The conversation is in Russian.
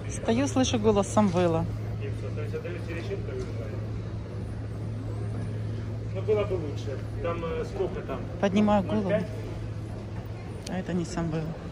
Стою, слышу голос Самвела. То есть отдают Терещенко и уезжают. Ну, было бы лучше. Там сколько там? Поднимаю голову. 0,5? А это не Самвел.